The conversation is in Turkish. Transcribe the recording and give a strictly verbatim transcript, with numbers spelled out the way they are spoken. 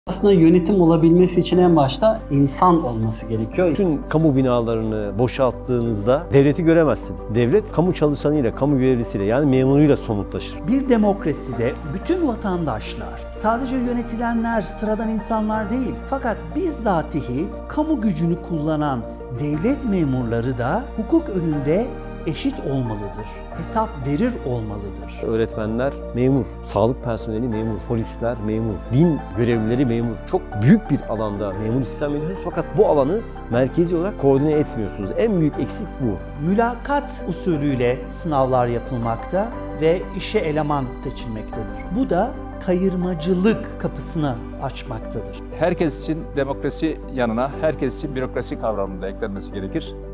Aslında yönetim olabilmesi için en başta insan olması gerekiyor. Bütün kamu binalarını boşalttığınızda devleti göremezsiniz. Devlet kamu çalışanıyla, kamu görevlisiyle yani memuruyla somutlaşır. Bir demokraside bütün vatandaşlar, sadece yönetilenler, sıradan insanlar değil, fakat bizzatihi kamu gücünü kullanan devlet memurları da hukuk önünde eşit olmalıdır. Hesap verir olmalıdır. Öğretmenler memur, sağlık personeli memur, polisler memur, din görevlileri memur. Çok büyük bir alanda memur istihdam ediyorsunuz fakat bu alanı merkezi olarak koordine etmiyorsunuz. En büyük eksik bu. Mülakat usulüyle sınavlar yapılmakta ve işe eleman seçilmektedir. Bu da kayırmacılık kapısını açmaktadır. Herkes için demokrasi yanına herkes için bürokrasi kavramının da eklenmesi gerekir.